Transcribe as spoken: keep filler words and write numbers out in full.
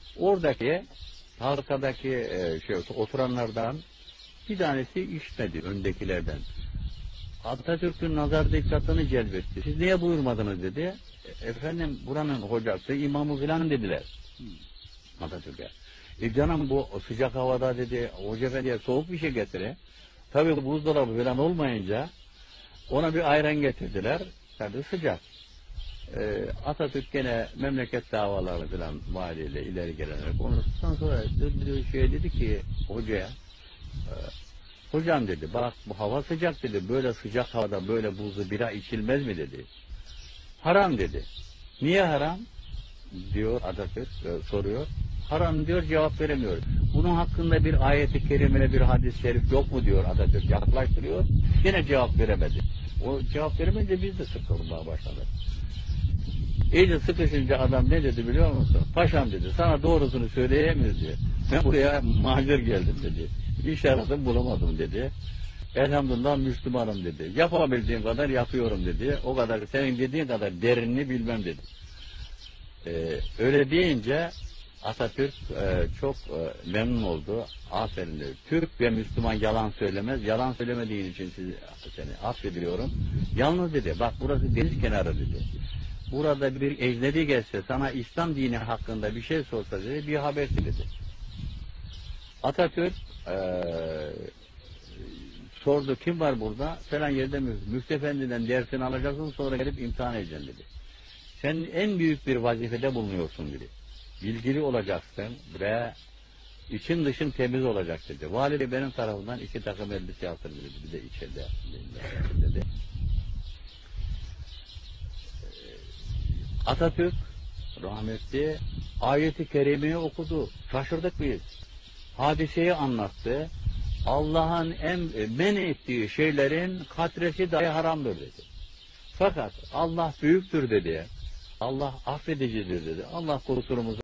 Oradaki halkadaki e, şey oturanlardan bir tanesi işitmedi öndekilerden. Atatürk'ün nazar dikkatini celbetti. Siz niye buyurmadınız dedi. E, efendim buranın hocası, imamı filan dediler. Atatürk'e. E canım bu sıcak havada dedi, hoca efendiye soğuk bir şey getire. Tabii buzdolabı falan olmayınca ona bir ayran getirdiler. Tabii sıcak. E, Atatürk gene memleket davaları falan valiyle ileri gelerek konuştuktan sonra bir şey dedi ki hocaya, e, hocam dedi, bak bu hava sıcak dedi, böyle sıcak havada böyle buzlu bira içilmez mi dedi. Haram dedi. Niye haram? Diyor Atatürk, e, soruyor. Haram diyor, cevap veremiyor. Bunun hakkında bir ayet-i kerime, bir hadis-i şerif yok mu diyor Atatürk, yaklaştırıyor. Yine cevap veremedi. O cevap veremeyince biz de sıkılmaya başladık. İyice sıkışınca adam ne dedi biliyor musun? Paşam dedi, sana doğrusunu söyleyemiyoruz diyor. Ben buraya macir geldim dedi. İş aradım bulamadım dedi. Elhamdülillah Müslümanım dedi. Yapabildiğim kadar yapıyorum dedi. O kadar, senin dediğin kadar derinini bilmem dedi. Ee, öyle deyince Atatürk e, çok e, memnun oldu. Aferin dedi. Türk ve Müslüman yalan söylemez. Yalan söylemediğin için sizi, seni affediliyorum. Yalnız dedi, bak burası deniz kenarı dedi. Burada bir ecnebi gelse sana İslam dini hakkında bir şey sorsa dedi, bir habersi dedi. Atatürk e, sordu, kim var burada? Falan yerde Müftü Efendi'den dersini alacaksın, sonra gelip imtihan edeceksin dedi. Sen en büyük bir vazifede bulunuyorsun dedi. Bilgili olacaksın ve için dışın temiz olacak dedi. Valide benim tarafından iki takım elbise yaptırdı dedi. Bir de içeride dedi. Atatürk rahmetli ayeti kerimeyi okudu. Şaşırdık biz. Hadiseyi anlattı. Allah'ın men ettiği şeylerin katresi dahi haramdır dedi. Fakat Allah büyüktür dedi. Allah affedicidir dedi. Allah kusurumuzu